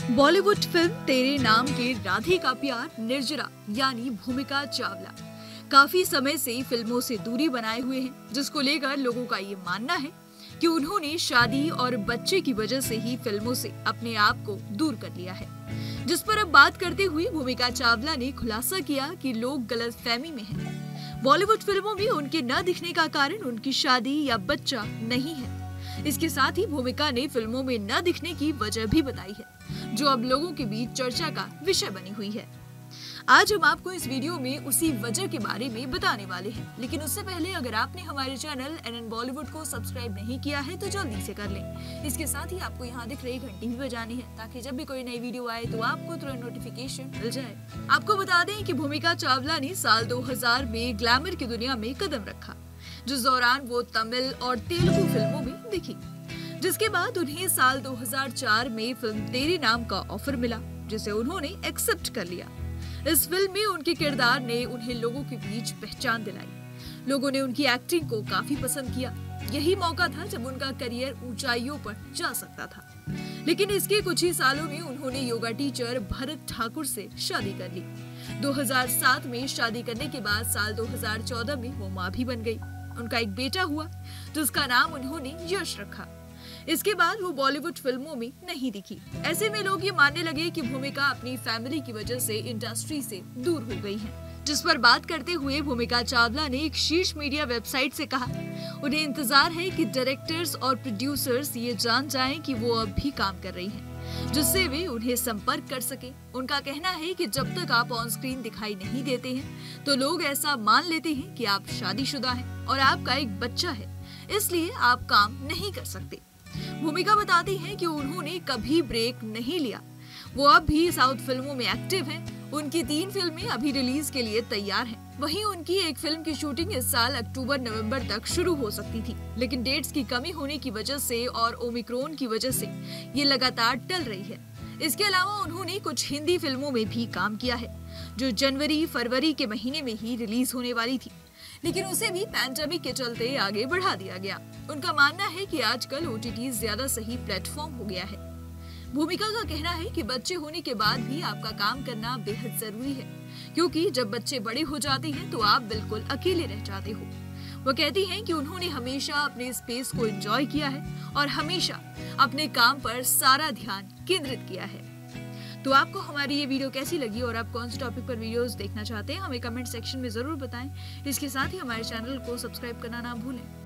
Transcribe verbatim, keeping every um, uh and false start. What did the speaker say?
Bollywood film तेरे नाम के राधे का प्यार निर्जरा यानी भूमिका चावला काफी समय से फिल्मों से दूरी बनाए हुए हैं, जिसको लेकर लोगों का ये मानना है कि उन्होंने शादी और बच्चे की वजह से ही फिल्मों से अपने आप को दूर कर लिया है। जिस पर अब बात करते हुए भूमिका चावला ने खुलासा किया कि लोग गलतफहमी में हैं। बॉलीवुड फिल्मों में उनके न दिखने का कारण उनकी शादी या बच्चा नहीं है। इसके साथ ही भूमिका ने फिल्मों में न दिखने की वजह भी बताई है, जो अब लोगों के बीच चर्चा का विषय बनी हुई है। आज हम आपको इस वीडियो में उसी वजह के बारे में बताने वाले हैं, लेकिन उससे पहले अगर आपने हमारे चैनल एनएन बॉलीवुड को सब्सक्राइब नहीं किया है तो जल्दी से कर लें। इसके साथ ही आपको यहाँ दिख रही घंटी भी बजानी है, ताकि जब भी कोई नई वीडियो आए तो आपको तुरंत नोटिफिकेशन मिल जाए। आपको बता दें कि भूमिका चावला ने साल दो हजार में ग्लैमर की दुनिया में कदम रखा, जिस दौरान वो तमिल और तेलुगु फिल्मों में दिखी, जिसके बाद उन्हें साल दो हजार चार में फिल्म तेरे नाम का ऑफर मिला, जिसे उन्होंने एक्सेप्ट कर लिया। इस फिल्म में उनके किरदार ने उन्हें लोगों के बीच पहचान दिलाई। लोगों ने उनकी एक्टिंग को काफी पसंद किया। यही मौका था जब उनका करियर ऊंचाइयों पर जा सकता था। लेकिन इसके कुछ ही सालों में उन्होंने योगा टीचर भरत ठाकुर से शादी कर ली। दो हजार सात में शादी करने के बाद साल दो हजार चौदह में वो मां भी बन गई। उनका एक बेटा हुआ, जिसका नाम उन्होंने यश रखा। इसके बाद वो बॉलीवुड फिल्मों में नहीं दिखी। ऐसे में लोग ये मानने लगे कि भूमिका अपनी फैमिली की वजह से इंडस्ट्री से दूर हो गई है। जिस पर बात करते हुए भूमिका चावला ने एक शीर्ष मीडिया वेबसाइट से कहा, उन्हें इंतजार है कि डायरेक्टर्स और प्रोड्यूसर्स ये जान जाएं कि वो अब भी काम कर रही हैं, जिससे वे उन्हें संपर्क कर सके। उनका कहना है कि जब तक आप ऑन स्क्रीन दिखाई नहीं देते हैं तो लोग ऐसा मान लेते हैं कि आप शादीशुदा हैं और आपका एक बच्चा है, इसलिए आप काम नहीं कर सकते। भूमिका बताती हैं कि उन्होंने कभी ब्रेक नहीं लिया। वो अब भी साउथ फिल्मों में एक्टिव हैं। उनकी तीन फिल्में अभी रिलीज के लिए तैयार हैं। वहीं उनकी एक फिल्म की शूटिंग इस साल अक्टूबर नवंबर तक शुरू हो सकती थी, लेकिन डेट्स की कमी होने की वजह से और ओमिक्रॉन की वजह से ये लगातार टल रही है। इसके अलावा उन्होंने कुछ हिंदी फिल्मों में भी काम किया है, जो जनवरी फरवरी के महीने में ही रिलीज होने वाली थी, लेकिन उसे भी पैंडेमिक के चलते आगे बढ़ा दिया गया। उनका मानना है कि आजकल ओटीटी ज्यादा सही प्लेटफॉर्म हो गया है। भूमिका का कहना है कि बच्चे होने के बाद भी आपका काम करना बेहद जरूरी है, क्योंकि जब बच्चे बड़े हो जाते हैं तो आप बिल्कुल अकेले रह जाते हो। वो कहती हैं कि उन्होंने हमेशा अपने स्पेस को एंजॉय किया है और हमेशा अपने काम पर सारा ध्यान केंद्रित किया है। तो आपको हमारी ये वीडियो कैसी लगी और आप कौन से टॉपिक पर वीडियोस देखना चाहते हैं, हमें कमेंट सेक्शन में जरूर बताएं। इसके साथ ही हमारे चैनल को सब्सक्राइब करना ना भूलें।